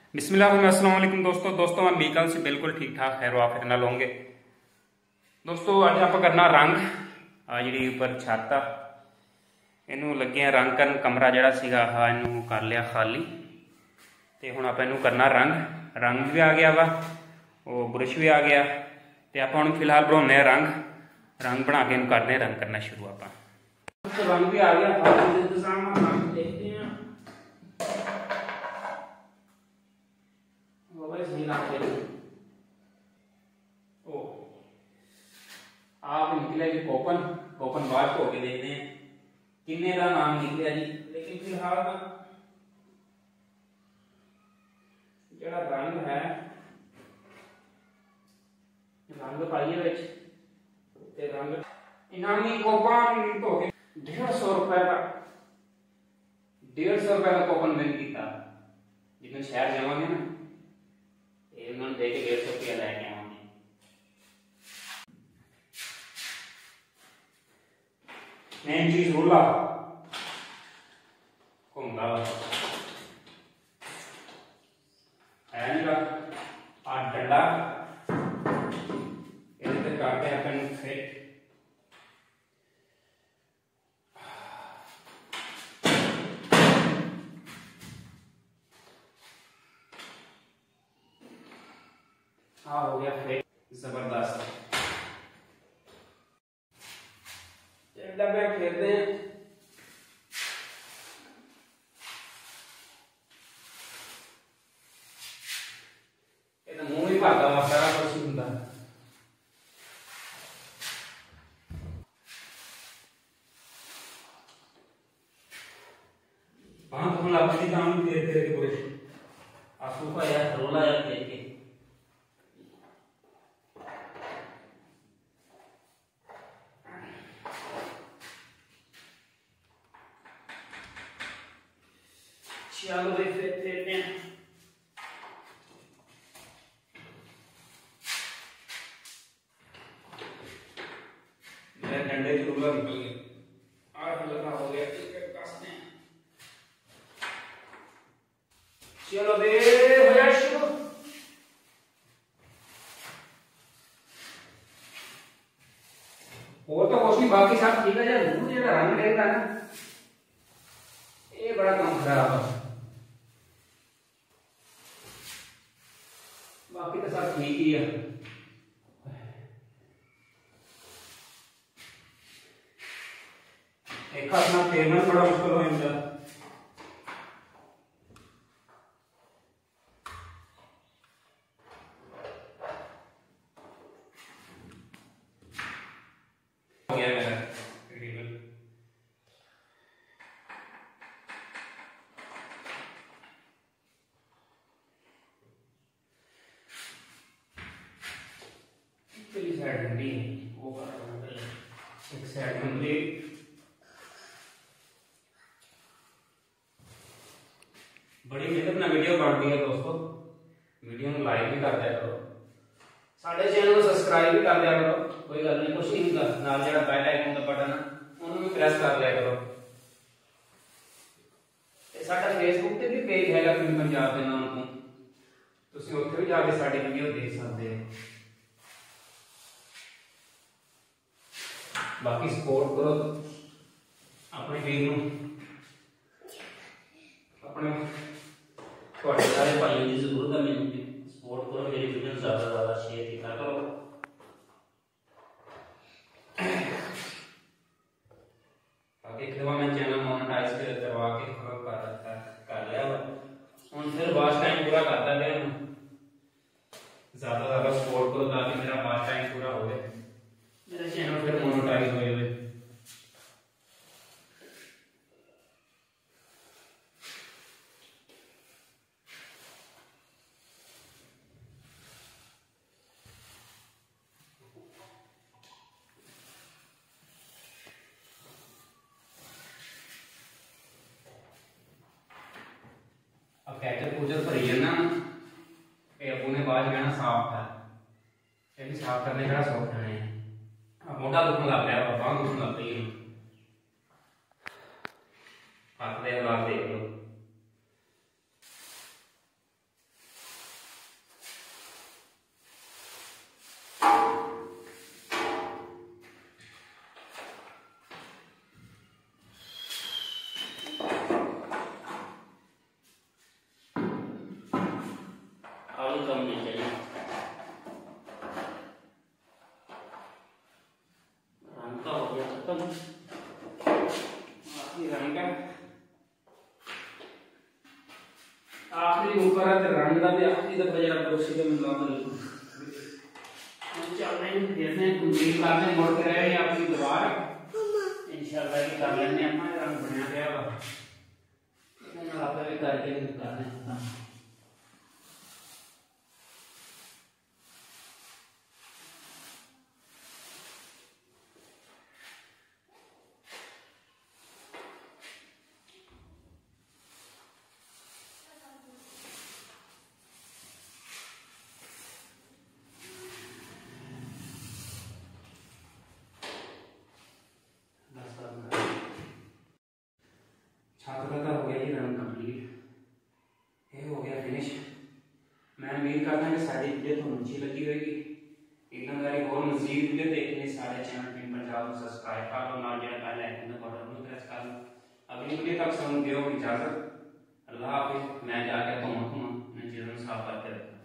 अस्सलाम दोस्तों मैं मीकल से बिल्कुल ठीक ठाक खैर वाफिक नाल होंगे। दोस्तों अज आप करना रंग आ जी उपर छत आ इनू लगे रंग कर कमरा जरा सीगा इनू कर लिया खाली तो हुण आप इनू करना रंग भी आ गया वा वो ब्रश भी आ गया तो आप हुण फिलहाल बनाने रंग बना के इनू करने रंग करना शुरू। आप रंग भी आ गया देखते हैं आप निकले जी कोपन बाद हो के देखते हैं किन्ने का नाम निकलिया जी। लेकिन फिलहाल जड़ा रंग है रंग पाइए रंग इनामी कोपन तो 150 रुपए का 150 रुपए का कोपन मैंने किया जितने शहर जावांगे ना उन्होंने दे के 150 रुपया लैके आवांगे। मेन चीज रूला घूमता है डंडा ये करते हैं अपन फिट हो गया फिट जबरदस्त डब्बे फेरते हैं। मुंह ही भागा हुआ सारा कुछ होता हाँ तो अपनी काम धीरे धीरे कोई आंसू का या रोला या देख के चलो भाई फेरते हैं। मेरा डंडे से रूला निकल गया और लगा हो गया कसते हैं। चलो बे हो जाए शुरू। वो तो कुछ नहीं बाकी सब ठीक है यार मुझे रंग देगा ना ये बड़ा काम खराब है बाकी तो सब ठीक ही है। एक अपना फेरना बड़ा मुश्किल हो जाता हो गया मेरा तकरीबन। पिछली साइड ठंडी है वो एक साइड ठंडी बड़ी मेहनत ना वीडियो बनती है दोस्तों। वीडियो को लाइक भी कर दिया करो साडे चैनल को सब्सक्राइब भी कर दिया करो कोई गल नहीं कुछ नहीं होगा नाल जेड़ा बेल आइकन का बटन है उन्होंने भी प्रेस कर लिया करो। ते साडा फेसबुक पे भी पेज हैगा फिल्म पंजाब के नाम तो तुसीं उत्थे भी जाके साडी वीडियो देख सकते हो। बाकी सपोर्ट करो अपने वीर अपने सारे भाइयों की जरूरत है मैंने सपोर्ट करो मेरी वीडियो ज्यादा से ज्यादा शेयर किया करो। बाकी एक मैं चैनल मोनेटाइज करवा के कर लिया और फिर वॉच टाइम पूरा करता गया ज्यादा ज्यादा सपोर्ट करो ताकि मेरा वॉच टाइम पूरा हो जाए मेरा चैनल फिर मोनेटाइज हो जाए। अब कैचर पूजर भरी है ना ये अपू ने बाद कहना साफ है साफ करने का सौख है मोटा दुखन लग गया बांह दुखन लग गई हाथ दे हालात देख लो। काली कम नहीं चाहिए। रंग का हो गया खत्म, रंग का आखिरी ऊपर है रंग का भी आखिरी दफा जरा ब्रश के मिला बिल्कुल चलने फिरने कंप्लीट करने मुड़ के रहे अपनी दीवार इंशाल्लाह की कर लेने अपना रंग बनया गया वा इन्हें आप भी करके करने खत्म। छात्र का हो गया जी रंग कंप्लीट, ये हो गया फिनिश। मैं उम्मीद करता हूँ कि सारी वीडियो तो अच्छी लगी होगी। एकदम बारी और मजीद वीडियो देखने सारे चैनल पिन पंजाब को सब्सक्राइब कर लो, नाल जेड़ा बेल आइकन का बटन भी प्रेस कर लो। अगली वीडियो तक सानू दियो इजाजत, अल्लाह हाफिज। मैं जाके धोना चीज़ों साफ करके रखूँ।